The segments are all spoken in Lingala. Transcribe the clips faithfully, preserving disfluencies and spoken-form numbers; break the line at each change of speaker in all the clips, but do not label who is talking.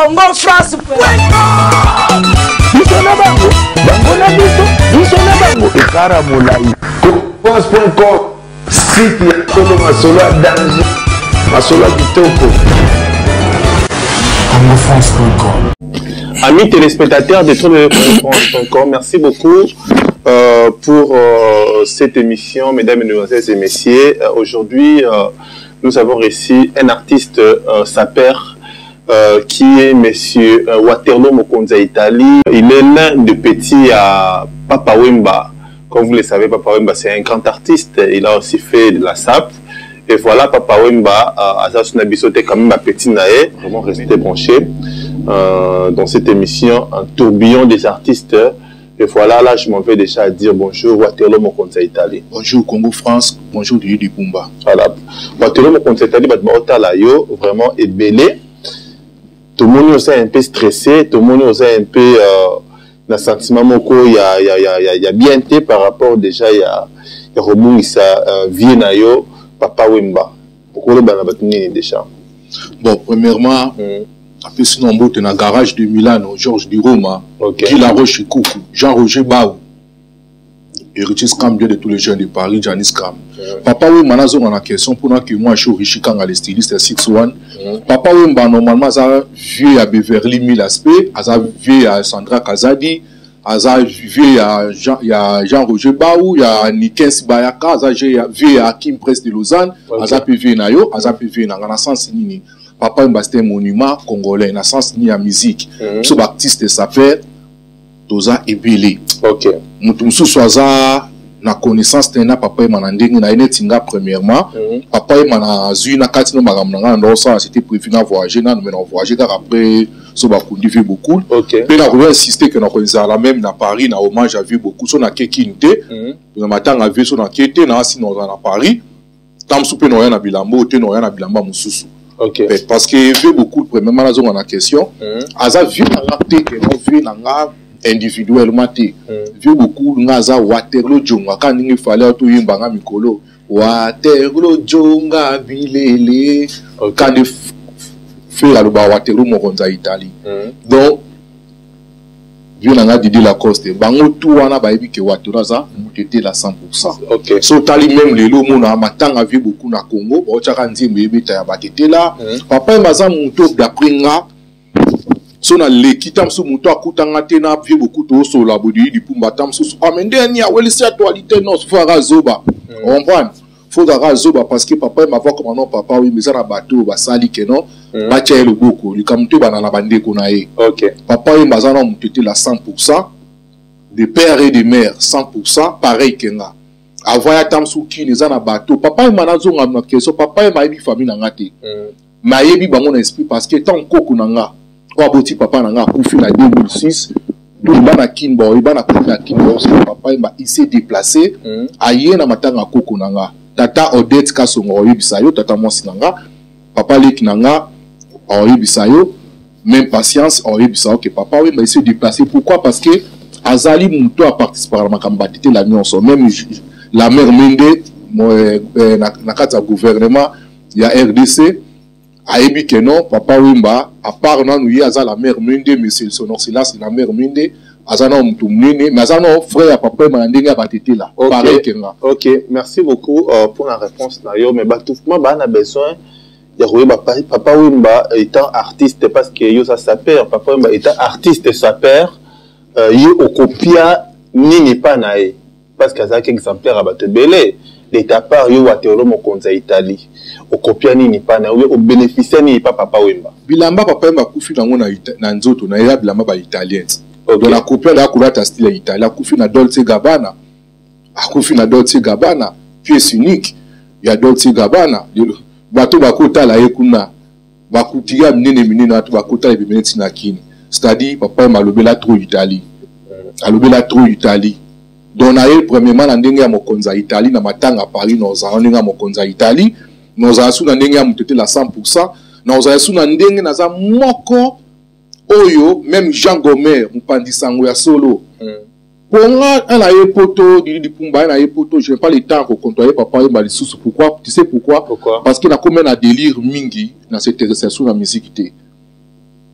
Congo France.
Bisona bango, bango na biso, bisona bango ekara molai.
France point com site ya Tolo Masolo danger. Masolo kitoko.
Congo France point com.
Amis téléspectateurs de Congo France point com, merci beaucoup euh, pour euh, cette émission, mesdames, mesdemoiselles et messieurs. Euh, Aujourd'hui, euh, nous avons reçu un artiste euh, sapper euh, qui est monsieur euh, Waterloo Mokonza Italie. Il est l'un des petits à Papa Wemba. Comme vous le savez, Papa Wemba, c'est un grand artiste. Il a aussi fait de la sape. Et voilà, Papa Wemba, à Azasunabisote, quand même, ma petite nae, vraiment rester branché euh, dans cette émission, un tourbillon des artistes. Et voilà, là, je m'en vais déjà à dire bonjour, Waterloo Mokonza Italie.
Bonjour, Congo France, bonjour, Dieu du Pumba.
Voilà, Waterloo Mokonza Italie, vraiment ébélé. Tout le monde est un peu stressé, tout le monde est un peu euh, dans le sentiment il y a, y, a, y, a, y a bien été par rapport déjà, il y a, y a Romu Issa, euh, Viennayo, Papa Wemba. Pourquoi le banabatini déjà?
Bon, premièrement, mm. après sinon, on est dans le garage de Milano, Georges Di Roma, okay. Qui la Roche Koukou, Jean-Roger Baou, héritier Scam de tous les jeunes de Paris, Janice Scam. Mm. Papa Wemba, on a une question pour nous que moi, je suis riche quand les stylistes six one. Mm. Papa Wemba, normalement, ça vieux à Beverly Mille aspects, ça vieux à Sandra Kazadi, ça vieux à Jean-Roger Baou, il y a Nikens Bayaka, ça vieux à Kim Press de Lausanne, ça vieux à Nayo, ça vieux à Nassance Nini. Papa Wemba, c'est un monument congolais, Nassance Nini à musique. Ce baptiste s'appelle Toza Ebele. Ok. Moutoumsou Soaza, na connaissance de Papa Wemba na ndenge na ene tinga premièrement. Papa Wemba na zui na kati no magamnanga ndosa c'était prévu na voyager na mais na voyager car après so ba kundi fait beaucoup. OK. Mais na voulu insister que na connaissance la même na Paris na hommage à vu beaucoup so na kekinte. Na matanga vu so na kete na sino na Paris. Tam soupe no ya na bilambo te no ya na bilamba mususu. OK. Parce que vu beaucoup premièrement na zo na question. Aza vu na ngate que no vu na nga individuellement té vieux beaucoup ngaza Waterloo Jonga quand il fallait tout yimbanga mikolo Waterloo Jonga bilele quand il fait la loba Waterloo Mokonza Italie donc vieux nanga Didi Lacoste bango tout wana ba yebi ke Waterloo za mutete la cent pour cent. OK. So tali même lelo mona matanga vieux beaucoup na Congo ba chaka nzimbe yebi ta batete là papa maza muto d'après nga so na leki tamsu muto akutanga te na vie beaucoup to so la bodi di pumba tamsu amende ni aweli si actualité non faut razoba on comprend faut razoba parce que papa m'a voir comment non papa oui mais ça na bateau ba sali ke non ba tia le boko li kamto bana na bande ko na ye. OK. Papa oui mazana mutete la cent pour cent de père et de mère cent pour cent pareil kenga avoya tamsu ki les na bateau papa m'a zo ngam na question papa m'a yebi famille na ngate ma yebi bango na esprit parce que tant koko na nga kwa boti papa nanga akufi na deux mille six tout bana kinbo bana na kinbo papa il s'est déplacé aye na matanga koko nanga tata Odette Kasongo oyibisayo tata Monsi nanga papa leki nanga oyibisayo même patience oyibisayo que papa oui mais il s'est déplacé pourquoi parce que azali muto a participé à makamba tete la nyonso même la mère Mende na kata gouvernement il y a R D C ayebi que non papa Wemba à part non nous y a la mère Mende mais c'est son c'est là c'est la mère Mende azana mutu mnene mais azana frère papa mandinga batete là pareil que nga. OK, merci beaucoup euh, pour la réponse là yo mais batoufement ba na besoin ya royeba papa Wemba étant artiste parce que yo ça sapper papa Wemba étant artiste sapper euh, yo okopia nini pa nae parce que ça exemplaire à batebele l'état part yo Waterloo Mokonza Italie au copia nini pa na au bénéficier ni pa papa Wemba bilamba papa Wemba kufi na ngona na nzoto na ya bilamba ba italien donc la copia la couleur style italien kufi na Dolce Gabbana akufi na Dolce Gabbana pièce unique ya Dolce Gabbana bato bakota la ekuna bakutiga minene minene bato bakota le minute na kini c'est-à-dire papa Wemba lobela trop Italie alobela trop Italie donc na ye premièrement na ndenge ya Mokonza Italie na matanga Paris nous a ndenge ya Mokonza Italie nous a su na ndenge ya mutete la cent pour cent nous a su na ndenge na za moko oyo même Jean Gomer mupandi sango ya solo ponga na ye poto di pumba na ye poto je n'ai pas le temps pour contrôler papa Wemba lisusu pourquoi tu sais pourquoi, pourquoi? Parce que na comme na délire mingi na cette exercice na musique té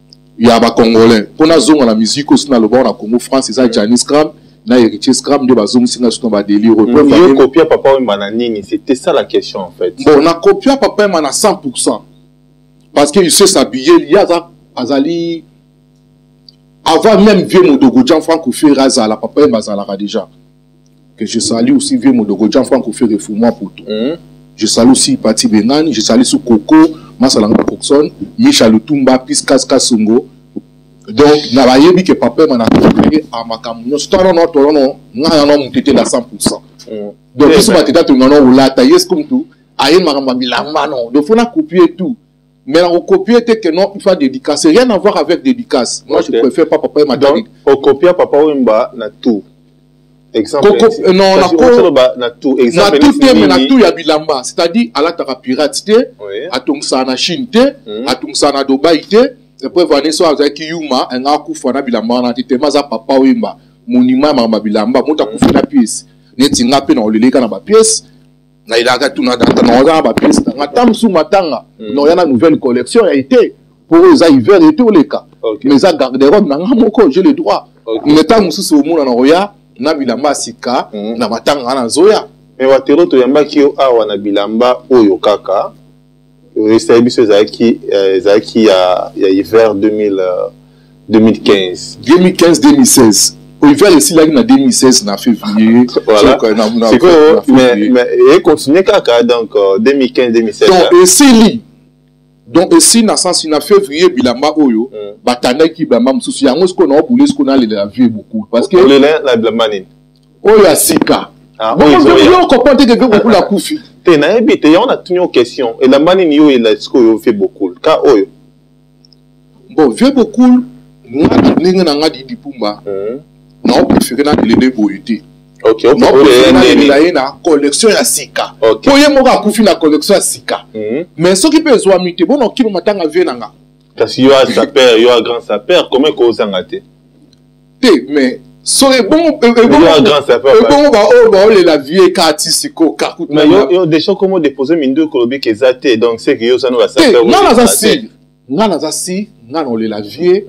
il y a des Congolais. Pour la zone la musique aussi dans le bon à Congo France, c'est ça Janis Scram, na héritier Scram de bazong singa sur ba délire.
Yo copia papa Wemba na nini, c'était ça la question en fait.
Bon, on a copié papa Wemba à cent pour cent. Parce qu'il sait s'habiller, il y a ça azali avant même vieux Modogo Jean Franco Ferraza la papa Wemba zalara déjà. Que je salue aussi vieux Modogo Jean Franco Ferraza pour moi pour tout. Je salue aussi Pati Bengani, je salue sous Coco, Masalanga Coxon, Michel Lutumba, Piskas Kasongo. Donc, na ba yebi que papa m'a copié à Makamuno, c'est non non non non, n'a non monté à cent pour cent. Donc, si ma tête tu non ou là, taillez comme tout, aïe maramba bilamba non. Donc, faut na copier tout. Mais on copie que non, il faut dédicace, rien à voir avec dédicace. Moi, je préfère pas papa m'a dit.
On copie papa Wemba na tout. Exemple,
non,
na tout.
Na tout, mais na tout, il y a bilamba. C'est-à-dire, à la tara pirate, à ton sana Chine, à ton sana Dubaï, et puis, vous allez avec Yuma, un akoufa na bilamba, na tite, maza papa Wemba, monument ma bilamba, monta koufa na pièce. Neti ngape na oleleka na ba pièce. Na ilaka tout na data na oza ba pièce. Na tam sou matanga, non, il y a une nouvelle collection, a été, pour eux, ça, hiver et tout les cas. Mais ça, garde-robe, na ngamoko, j'ai le droit. Mais tam sou sou mouna na roya, na bilamba sika na matanga na zoya
mais watero to yamba ki awa na bilamba oyo kaka restai biso zaki zaki ya ya hiver deux mille deux mille quinze
deux mille quinze deux mille seize au hiver ici là na deux mille seize na février
voilà c'est quoi mais mais et continuer kaka donc deux mille quinze deux mille seize
donc et c'est li donc ici na sens na février bilamba oyo batanda ki bilamba mususu yango ce qu'on a boulé ce qu'on a la vie beaucoup parce que
le la bilamba nini
oyo asika
ah
bon on comprend que beaucoup la kufi
te na ebite on a tenu question et la manini yo il est-ce que fait beaucoup ka oyo
bon fait beaucoup ngati ninga na ngadi dipumba na on préfère na les deux boyuté
ok
on préfère na collection ya sika pour ye moka kufi na collection ya sika mais ce qui peut zo amité bon okilo matanga venanga
parce que yo a sa père yo a grand sa père comment ko zangate
te mais so e bon e bon
grand sa père
e bon ba o ba o le la vie kati siko kakut
mais yo yo déjà comment déposer mindo kolobi ke zate donc c'est que yo ça no va sa père
na na si na na si na no le la vie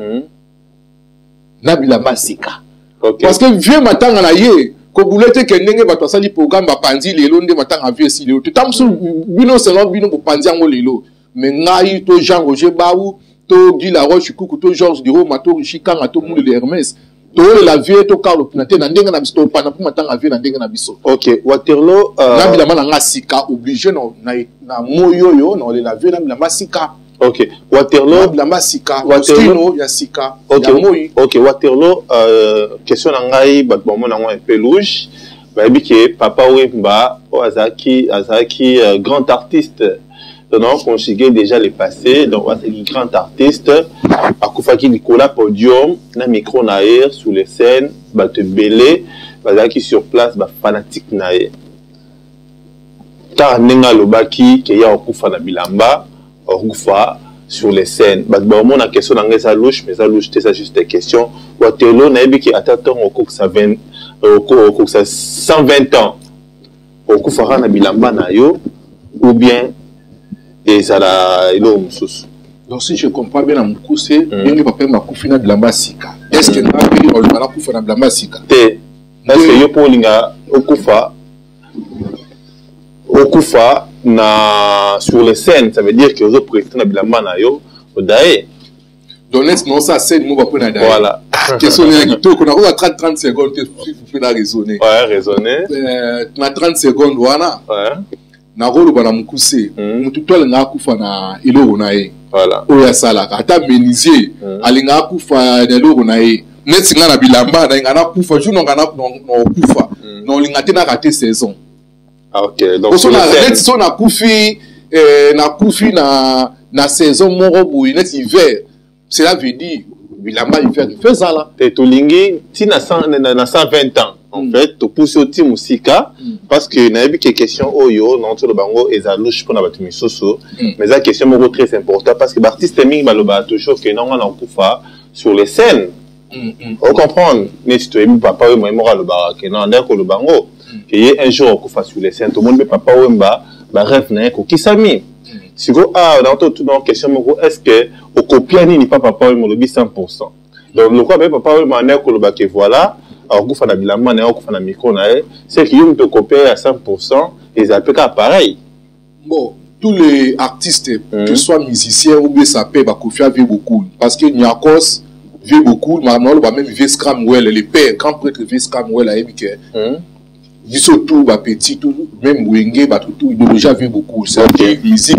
na bila masika parce que vieux matanga na ye ko boulete ke ndenge bato asali programme ba pandi lelo nde matanga vie si lelo tamsu bino selon bino ko pandi ngo lelo mais ngai to Jean Roger Baou to Guy Laroche Coucou to Georges Diro mato Chikanga to Moule de Hermès to la vie to Carlo Pinate na ndenga na biso pana pour matanga vie na ndenga na biso
OK Waterloo
na bilama na ngasika obligé no na na moyo yo no la vie na bilama sika
OK Waterloo
bilama sika Waterloo ya sika
OK OK Waterloo euh question na ngai ba bon na un peu louche ba bi ke papa Wemba o azaki azaki grand artiste non conjugué déjà les passés donc c'est un grand artiste akufaki Nicolas podium na micro na air sous les scènes ba te belé ba qui sur place ba fanatique na air ta nenga lobaki ke ya okufa na bilamba okufa sur les scènes ba ba mon na question na ngesa louche mais ça louche c'est juste des questions Waterloo na ebi ki ataton okok ça vingt okok ça cent vingt ans okufa na bilamba na yo ou bien et ça la ilo mususu
donc si je comprends bien na mukuse bien papa makufi na bilamba sika est-ce que na bi on va kufa na bilamba sika
te est-ce que yo polinga okufa okufa na sur les scènes ça veut dire que aux autres président na bilamba na yo odae
donc non ça scène mo ba pona dae
voilà
question na kito ko na ko trente trente secondes il faut la raisonner
ouais raisonner
euh na trente secondes wana
ouais
na rolo bana mukuse mutu tole nga kufa na iloro na ye
voilà
oya salaka ata menizier alinga kufa na iloro na ye neti nga na bilamba na nga na kufa juno nga na no kufa no linga te na raté saison
ah OK donc
so na neti so na kufi eh na kufi na na saison moko boy neti hiver cela veut dire bilamba hiver fait ça là
te tolingi ti na cent vingt ans en fait to pousse au team musika parce que na bi question oyo non to le bango ezalouche pour na batu misoso mais la question moko très important parce que l'artiste mingi baloba toujours que non on kufa sur les scènes on comprend mais tu es papa ou moi le bara que non ndako le bango que un jour kufa sur les scènes tout le monde papa Wemba ba rêve na ko kisami Si vous avez une question, est-ce que au copier n'est pas papa ou le cent pour cent? Donc le quoi papa ou mané que le bac voilà, alors vous faites la bilan, mané ou faites la micro naé, c'est qu'ils ont copier à cent pour cent et ça peut être pareil.
Bon, tous les artistes, mm. que ce soit musiciens ou bien ça peut, bah Kofi vit beaucoup parce que Nyakos vit beaucoup, maman va même vivre Scramwell, les pères, quand prêtre vivre Scramwell à Ebike. Ils sont tout, bah petit, tout, même Wenge, bah tout, tout, ils ont déjà vu beaucoup. C'est okay. Musique,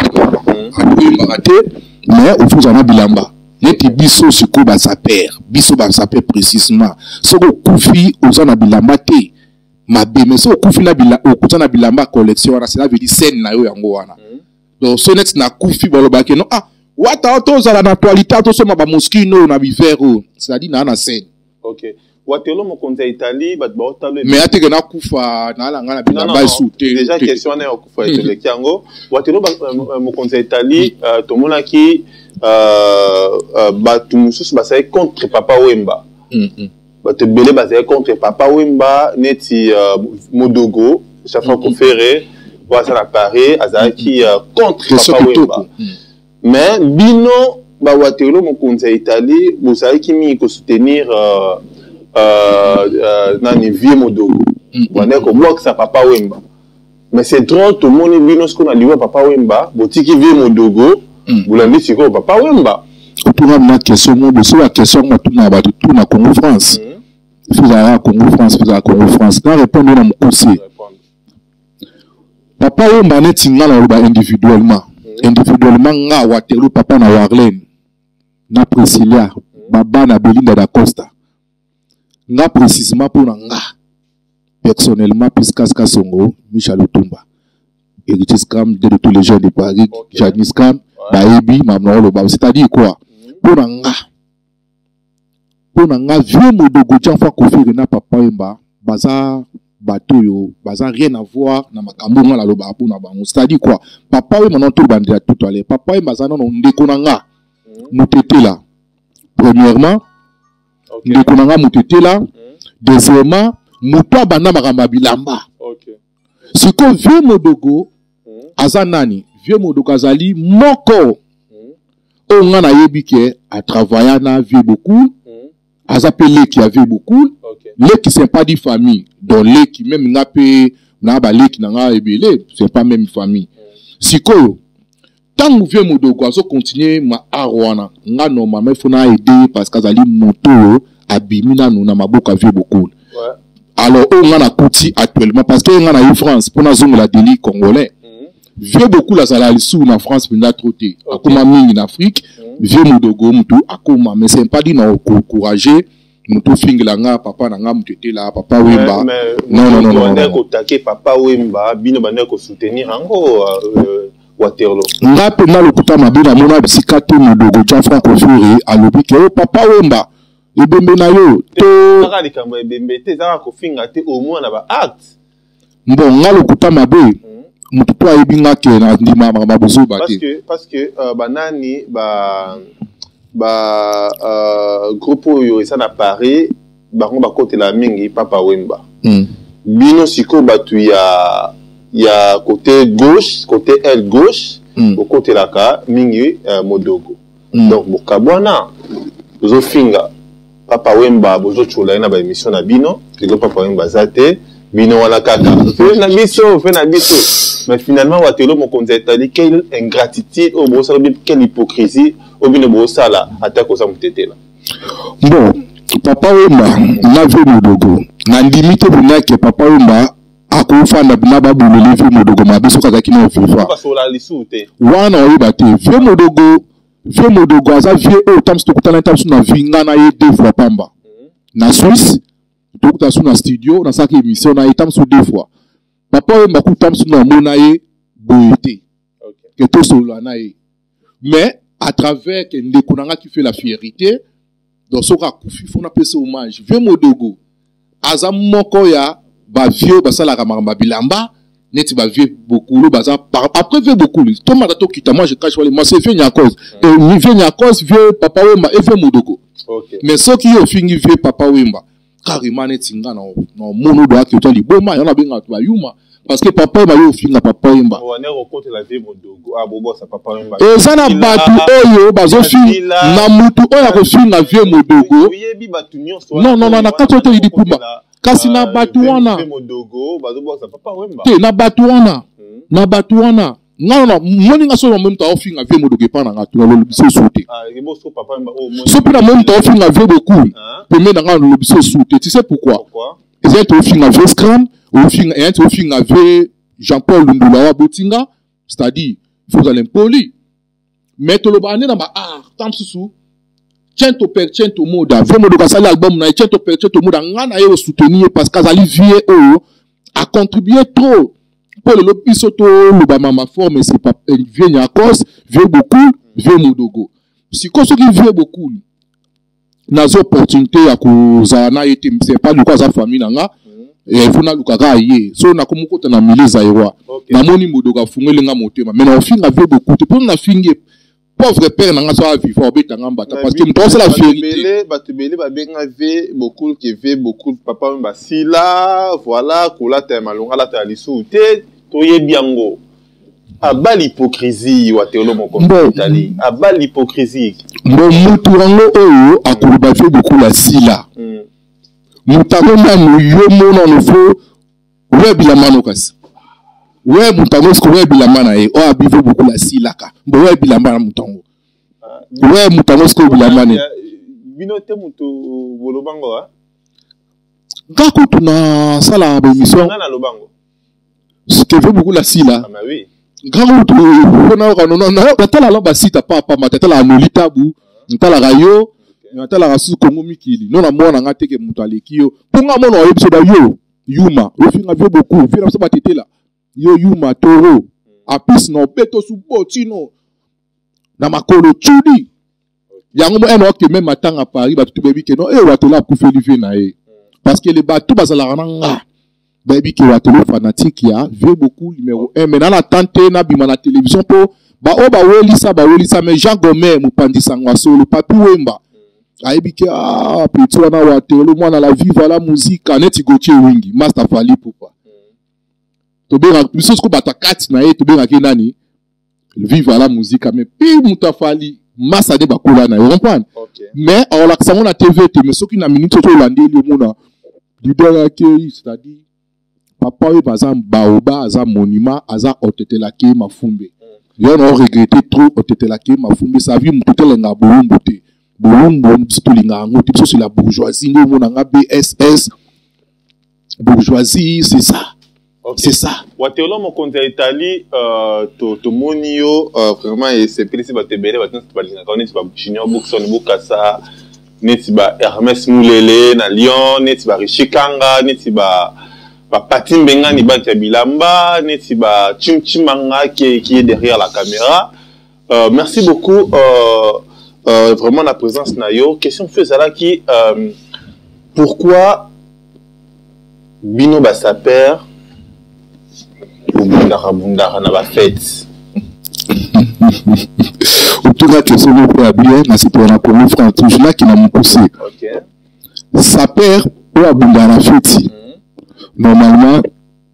mais au fond, j'en ai bilamba. Neti biso siko ba sa père, biso ba sa père précisément. Soko Kofi aux na bilamba te, ma bé, mais soko Kofi na bilamba, au kuta na bilamba collection, cela veut dire scène na yo yango wana. Donc sonnet na Kofi boloba ke non ah, wata auto za la naturalité, auto so ma ba moskino na bivero, c'est-à-dire na na scène.
OK. Watelo mo konza Italie bat ba otalo
mais ateke na kufa na la ngana bilamba souté
déjà question na kufa etele kiango watelo mo konza Italie to mona ki euh ba tumususu ba sai contre papa Wemba ba te belé ba sai contre papa Wemba neti Modogo chaque fois qu'on ferait voir ça à Paris azaki contre papa Wemba mais bino ba watelo mo konza Italie vous savez qui mi ko soutenir Euh, dans les vieux Modogo. On est comme bloc ça papa Wemba. Mais c'est drôle tout le monde est venu ce qu'on a dit papa Wemba. Botiki vieux Modogo. Vous l'avez dit c'est papa Wemba.
Pour la question de sur la question moi tout na ba tout na Congo France. Il faut aller à Congo France, il faut aller à Congo France. Quand répondre dans mon conseil. Papa Wemba n'est tinga la ba individuellement. Individuellement nga Waterloo papa na Warlen. Na Priscilla, baba na Belinda da Costa. Nga précisément pour nga personnellement puisque Songo Michel Otumba héritier scam de tous les jeunes de Paris Janice Scam Baebi Mamno le bab c'est-à-dire quoi pour nga pour nga vieux Modogo Tianfa Kofi na papa Wemba baza bateau yo baza rien à voir na makambo nga la loba pour na bango c'est-à-dire quoi papa Wemba non tout bandira tout à l'heure papa Wemba za non ndeko nga mutete là premièrement ndeko nanga mutete là deuxièmement muto bana makamba bilamba
OK
siko vieux Modogo azanani vieux Modogo azali moko o nga na yebike a travaillé na vie beaucoup azapelé qui avait beaucoup les qui sont pas de famille donc les qui même nga pe na ba les qui nga ebele c'est pas même famille siko tant que vieux Modogo azo continuer ma arwana nga normalement faut na aider parce qu'azali moto abimina nous na maboka vieux beaucoup. Ouais. Alors on a kouti actuellement parce que on a eu France pour la zone la délit congolais. Vieux beaucoup la sala sous na France pour la trotter. Akoma mingi en Afrique, vieux Modogo mutu akoma mais c'est pas dit na encourager mutu fingla nga papa na nga mutu là papa Wemba.
Non non non non. On a attaqué papa Wemba, bino bana ko soutenir ngo Waterloo.
Nga pe na lokuta mabina mona bisikate Modogo Jean Francophore à l'obike o papa Wemba. Ebembe na yo to
saka likambo ebembe te saka kofinga te au moins na ba acte
bon nga lokuta mabe mutu to ayebinga ke na ndima mabozo ba
parce que parce que euh, banani ba ba euh, groupe yo esa na Paris bango ba côté la mingi papa Wemba mm. Bino siko batu ya ya côté gauche côté aile gauche mm. Au côté la ka mingi euh, Modogo mm. Donc bokabwana bozo finga papa Wemba bozo chula na ba émission na bino que papa Wemba zate bino wala kaka fait na biso fait na biso mais finalement Waterloo mo konza Italie quelle ingratitude au bossa quelle hypocrisie au bino bossa là attaque au samutete là
bon papa Wemba na vu Modogo na limite buna que papa Wemba akufa na bina ba bulele vu Modogo mabiso kaka kino fifa
parce que la lisute
wana oyibate vu Modogo vieux Modogo aza vieux au tam sto kutana tam na vinga na ye deux fois pamba na Suisse to kuta su na studio na saki émission na tam su deux fois papa Wemba ku tam su na mona ye boyete que to solo na ye mais à travers que ndeko nanga qui fait la fierté dans soka kufi fona pese hommage vieux Modogo aza moko ya ba vieux basala ka maramba bilamba neti ba vieux beaucoup le bazar après vieux beaucoup tout mata to kita moi je cache pas moi c'est vieux Nyakos et ni vieux Nyakos vieux papa Wemba et vieux Modogo. OK mais ce qui au fini vieux papa Wemba carrément neti nga na na mono do akyo tali boma yana benga to yuma parce que papa ma yo finga papa yemba
on est rencontre la vie modogo ah bobo sa papa yemba
et ça na batu oyo bazo fi na mutu oyo ko finga vie modogo non non non na kato to yidi puma kasi na batu wana
modogo bazo bo sa papa yemba
te na batu wana na batu wana non non moni nga so na même temps finga vie modogo pa na nga to lo biso sauter
ah ebo so papa yemba oh
so puis na même temps finga vie beaucoup premier na nga lo biso sauter tu sais pourquoi
pourquoi
ils ont finga vie scram au finga et au finga vie Jean-Paul Lundula wa botinga c'est-à-dire faut aller poli mais to lo ba na ba ah tam susu tiens to per tiens to moda vraiment do kasala album na tiens to per tiens to moda ngana ye soutenir parce qu'azali vie oh a contribué trop pour le biso to lo ba mama forme c'est pas vie nya cause vie beaucoup vie modogo si ko so ki vie beaucoup nazo opportunité ya kuza na yete c'est pas le cas za famille nanga et vous na lukaka ye so na komukota na mileza yewa na moni modoga fungele nga motema mais na ofinga vie beaucoup te pour na finge pauvre père nanga so vivre obeta ngamba parce que mto c'est la vérité
batubele ba benga vie beaucoup qui vie beaucoup papa mba sila voilà kula te malonga la ta lisu te toye biango aba l'hypocrisie wa teolo moko Italie aba l'hypocrisie
mbo mutu rango oyo akuluba vie beaucoup la sila mutango nanu yo mona no fo webi la mano kasi we mutango sko webi la mana e o abive beaucoup la silaka mbo webi la mana mutango we mutango sko webi la mana
bino te mutu bolobango ha
ngako tuna sala ba émission
ngana lobango
ce que veut beaucoup la sila
ah mais oui
ngako tu kona ka no no na tala la ba sita papa matata la nolitabu ntala rayo Natala rasu Congo mikili non na mona nga teke mutu aleki yo ponga mona oyebso ba yo yuma ofinga vie beaucoup vira so batete la yo yuma toro apis no beto su botino na makolo chudi yango mo eno ke même matanga Paris ba tutu bebi ke no e watola ku feli vie na e parce que les bateaux bazala nga bebi ke watolo fanatique ya vie beaucoup numéro un mais na la tante na bima na télévision po ba o ba welisa ba welisa mais Jean Gomer mupandisa ngwa solo papi wemba aibike ah petit wana wa telo mwana la viva la musique aneti goche wingi master fali pourquoi to benga biso ko bata kati na ye to benga ke nani viva la musique mais pi mutafali massa de bakula na comprendre mais on la sango na T V te mais soki na minute to lande le mona leader ke c'est-à-dire papa we bazam baoba aza monument aza otetela ke mafumbe yo no regretter trop otetela ke mafumbe sa vie mututela nga bolombo te bolombo mtulinga ngo tipso sur la bourgeoisie ngo mona nga B S S bourgeoisie c'est ça okay. C'est ça
watelo mo konta Italie euh to to monio euh, vraiment et c'est précis ba tebele ba tens ba linga kone ba junior boxon bukasa neti ba Hermès Moulele na Lyon neti ba Richikanga neti ba ba Patim Benga ni ba Bilamba neti ba Chimchimanga qui qui est derrière la caméra. Euh, merci beaucoup euh, euh, vraiment la présence nayo. Question faisala qui euh, pourquoi Bino ba sa père ou bundara bundara na ba fête.
Autour de la question de bien, na c'est pour la première fois toujours là qui m'a poussé.
OK.
Sa père ou abundara fête. Normalement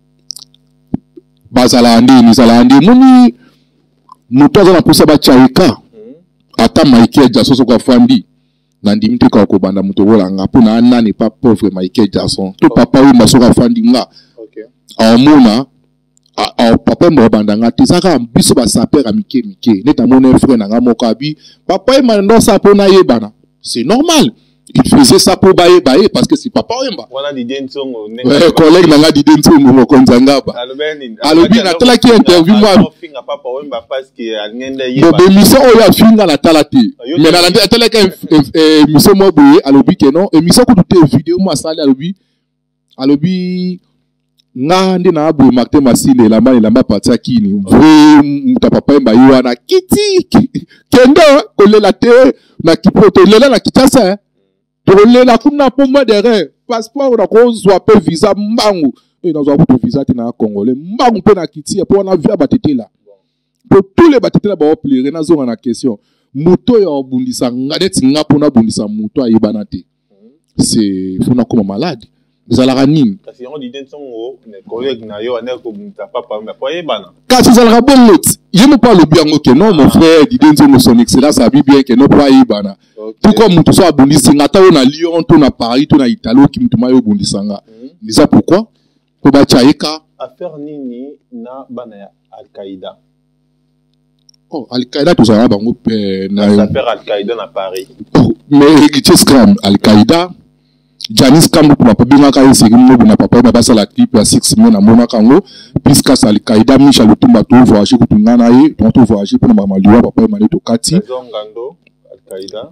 bazala andi ni zala andi moni muto za na poussa ba chaika ata Michael Jackson so kwa fandi na ndimi te kwa ko banda muto wola nga pona nani pas pauvre Michael Jackson to papa wi maso kwa fandi nga.
OK.
Amona a papa mo banda nga tezaka biso ba sa père amike mike neta mon frère na nga mokabi papa e mando sa pona yebana c'est normal. Il faisait ça pour bailler bailler parce que c'est papa Wemba.
Voilà di densongo.
Ouais, collègue nanga di densongo mo konzangaba.
Alobeni.
Alobi na tala ki interview moi.
Finga papa Wemba parce que alngenda
yeba. Bo émission oya finga na tala te. Mais na la tala ka émission mo boye alobi ke non, émission ko toute vidéo moi sali alobi. Alobi nga ndi na abu Martin Masile la mani la mapati akini. Vrai muta papa Wemba yo na kiti. Kendo ko lela te na kipoto lela na kitasa. Pour les la kuna pour moi derrière passeport na ko zwape visa mbangu et na zwape visa tina congolais mbangu pe na kiti pour na via batete là pour tous les batete là ba oplérer na zonga na question moto ya obundisa ngade tinga pona bundisa moto ayebana te c'est faut comme malade vous allez ranime
parce que on dit dans son collègue na yo na ko muta papa mais pas bana
quand vous allez bon lot je me parle bien OK non mon frère dit dans son excellence a bien que non pas bana tout comme tout ça bondisi ngata on a Lyon to na Paris to na Italie qui mutuma yo bondisanga ni ça pourquoi ko ba chaika
affaire nini na bana ya Al-Qaïda.
Oh, Al-Qaïda, tout ça, bango
na. Ça fait Al-Qaïda na Paris.
Oh, mais Rikiche Scram, Al-Qaïda, Janis Kambo pour ma pabinga kaya segino na papa na basa la clip ya six mois na mona kango, puisque ça Al-Qaïda Michel Tumba to voyager ko tungana ye, to voyager pour na maliwa papa mane to kati.
Ngando Al-Qaïda.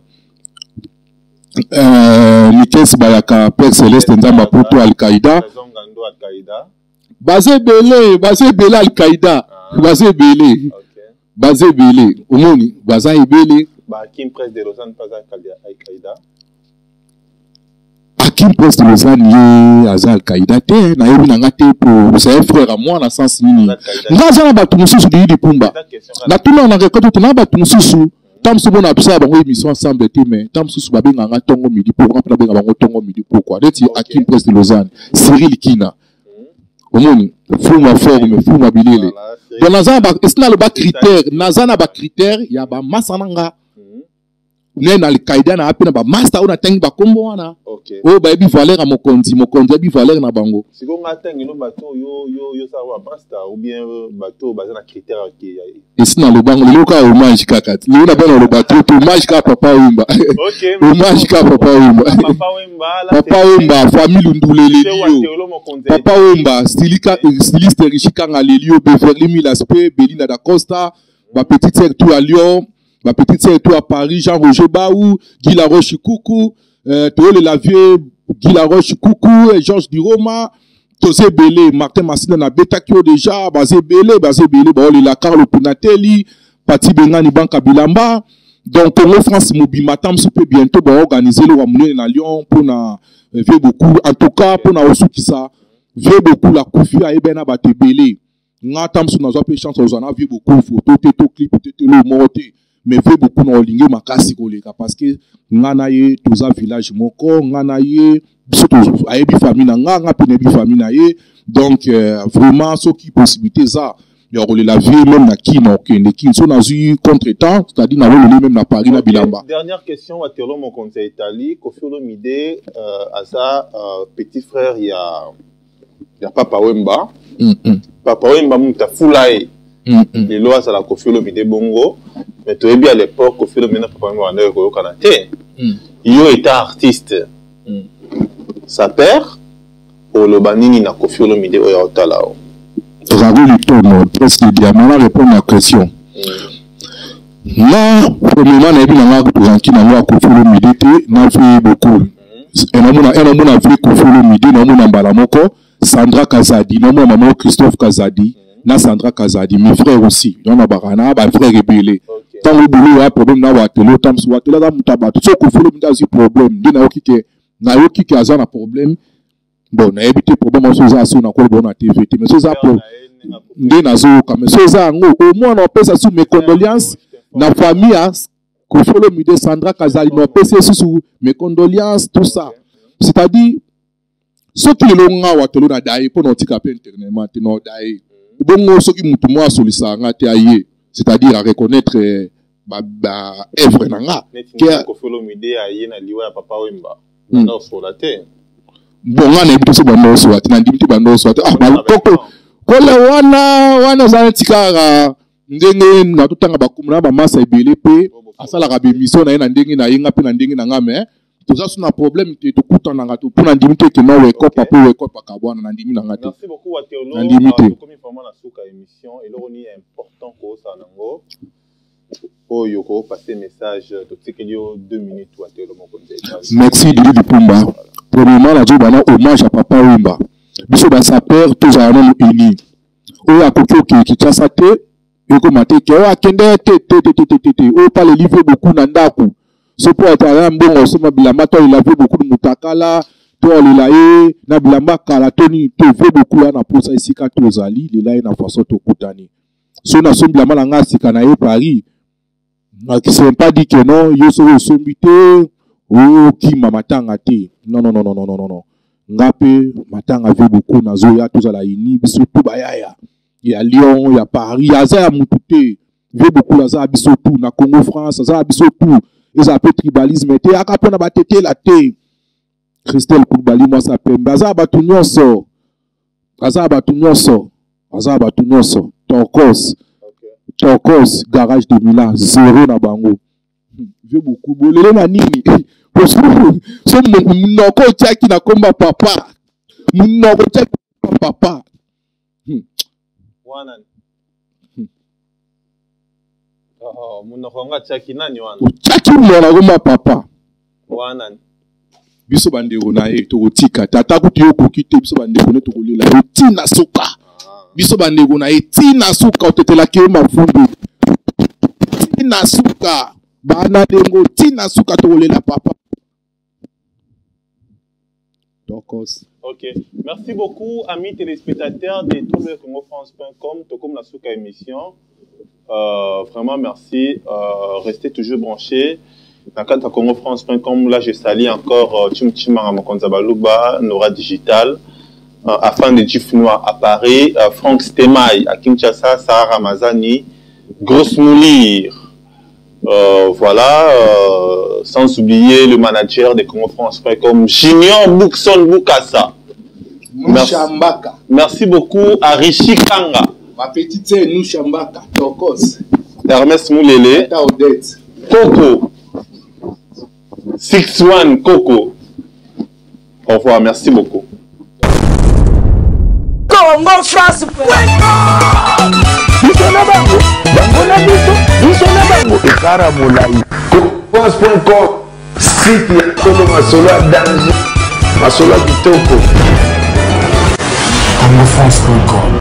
Euh, Nikes Bayaka Père Céleste Nzamba Poto Al-Qaïda.
Ngando Al-Qaïda.
Basé belé, basé belé Al-Qaïda, basé belé. Basé belé, omoni, basé belé.
Ba Kim Presse de Lausanne pas Al-Qaïda.
Akim Presse de Lausanne yé aza Al-Qaïda te, na yebi na ngate pour c'est un frère à moi na sens nini. Ngaza na batu mususu di di pumba. Na tuna na rekoto na batu mususu. Tam so bona pisa bango émission ensemble te mais tam so ba benga nga tongo midi pour nga na benga bango tongo midi pourquoi? Deti Akim Presse de Lausanne, Cyril Kina. Omoni, fuma forme, fuma bilele. Donc naza ba esna le ba critère, naza na ba critère ya ba masananga. Ne na Al-Qaïda na apena ba master ona tengi ba kombo wana.
OK.
O ba bi valeur à mokonzi, mokonzi bi valeur na bango.
Siko nga tengi no bato yo yo yo sawa master ou bien bato baza na critère qui
esna le bango le ka hommage kaka. Le na bana le bato to hommage ka papa Wimba.
OK.
Hommage ka papa Wimba.
Papa Wimba la
Papa Wimba famille Ndulele liyo. Papa Wimba stylika styliste Richika Ngalelio Beverly Milaspe Belinda da Costa, ma petite sœur tout à Lyon. Ma petite sœur est à Paris, Jean-Roger Baou, Guy Laroche Coucou, euh, Théo Le Lavier, Guy Laroche Coucou, et Georges Diroma, Tosé Belé, Martin Massina na Betakio déjà, Basé Belé, Basé Belé, Baoli la Carlo Punatelli, Pati Bengani Banka Bilamba. Donc, Congo France Mobimatam se peut bientôt organiser le Ramoulé na Lyon pour na faire beaucoup, en tout cas, pour na Osu qui ça, faire beaucoup la Koufi à Ebena Bate Belé. Nga tam su na zo pe chance ozana vu beaucoup photo, teto clip, teto le morté. Mais fait beaucoup dans l'ingé makasi koleka parce que ngana ye toza village moko ngana ye surtout ayebi famille na nganga penebi famille na ye donc euh, vraiment ce qui possibilité ça il y a la vie même na qui na okende qui so na zu contretemps c'est-à-dire na le même na Paris na Bilamba.
Dernière question à Théo mon conseil Italie Koffi Olomide euh, à sa euh, petit frère il y a il y a Papa Wemba.
Mm -hmm.
Papa Wemba muta fulae.
Mm -hmm.
Les lois à la Koffi Olomide bongo. Mais tu es bien à l'époque, Koffi Olomide Papa Wemba en au Canada. Il était artiste. Mm. Sa père, Olobanini na Koffi Olomide au Yaotalao.
Raoul Lipton, presque diamant, répondre à la question. Là, premièrement, on a vu dans la Koffi Olomide, on a vu beaucoup. Et on a vu Koffi Olomide, on a vu Balamoko, Sandra Kazadi, on a vu Christophe Kazadi. Na Sandra Kazadi, mes frères aussi. On a barana, mes frères rebellés. Tant le boulot a problème na watelo, tam so watelo da mutaba. Tout ce qu'on fait le mutazi problème. Dina oki ke, na oki ke azan a problème. Bon, na évité problème so za so na ko bon na T V T. Mais so za problème. Dina zo ka, mais so za ngo au moins on peut ça sous mes condoléances na famille a Koffi Olomide Sandra Kazadi no peut ça sous mes condoléances tout ça. C'est-à-dire ceux qui le nga watelo na dai pour notre cap internet maintenant dai. Bongo ce qui mutu moi solisa ngate aye c'est-à-dire à reconnaître ba ba œuvre nanga
que Koffi Olomide aye na liwa ya Papa Wemba na solate
bon ngana ebito so bando so ati na ndimiti bando so ati ah ba koko kole wana wana za tikara ndenge na tutanga bakumuna ba masa ebele pe asala ka be mission na na ndenge na yenga pe na ndenge na ngame tout ça c'est un problème te to kutana ngato pour na ndimiti ke no weko papa weko pakabwana na ndimi na ngate.
Merci beaucoup Waterloo. Comme information na suka émission et là on est important ko ça nango. Oh yoko passer message to tikelio deux minutes Waterloo mon conseil.
Merci Didi Dipumba. Premièrement la job na hommage à Papa Wemba. Biso ba sa père tous à nous uni. O akoko ki ki tsate e ko mate ke o akende te te te te te te o pas le livre beaucoup na ndaku. Ce pour être un bon ensemble Bilamba, toi il a vu beaucoup de mutakala, toi il a eu na Bilamba kala Tony, tu veux beaucoup là na posa ici quand tu es allé, il a une façon de kutani. So na son Bilamba langa si kana e Paris, qui s'est pas dit que non, yo so sombité, Oh, qui m'a matanga te. Non, non, non, non, non, non, non. Ngape, matanga veut beaucoup, nazoya, tout ça la ini, bisotou bayaya. Il y a Lyon, il y a Paris, il y a ça, Moutouté. Veut beaucoup, là, ça, bisotou, na Congo, France, ça, bisotou. Ils appellent tribalisme, te, akapona batete la te. Christelle Koulibaly, moi, ça peut. Baza, batunyon so. Baza, batunyon so. Baza, batunyon so. Torkos. Torkos, garage de Milan, zéro na bango. Veut beaucoup, bolele na nini. So munoko chaki na komba papa. Munoko chaki na papa.
Wanan. Oh, munoko nga chaki nani wana?
Chaki na komba papa.
Wanan.
Biso bandeko na ye to tika tata kuti yo kokite biso bandeko ne to kolela yo tina suka. Biso bandeko na ye tina suka otetela ke mafundu. Tina suka. Bana dengo tina suka to kolela papa.
Ok, merci beaucoup, amis téléspectateurs de w congo france point com, tout comme la Souka émission. Euh, vraiment, merci. Euh, restez toujours branchés. Dans le cadre de congo france point com, là, je salue encore Tim Chimara Mokonzabaluba, Nora Digital, euh, afin de Gifnois à Paris, euh, Franck Stemay à Kinshasa, Sarah Ramazani, Grosse Moulir. Euh, voilà, euh, sans oublier le manager de Congo France point com, Junior Boukson Boukassa. Merci. Merci beaucoup à Rishi Kanga.
Ma petite sœur Nouchambaka, Tokos.
Hermès Moulele. Coco. six one Coco. Au revoir, merci beaucoup.
Congo France point com. Biso na bango, bango na biso, biso na bango ekara molai.
Congo France point com, site ya solo masolo ya danger, masolo ya kitoko.
Congo France point com.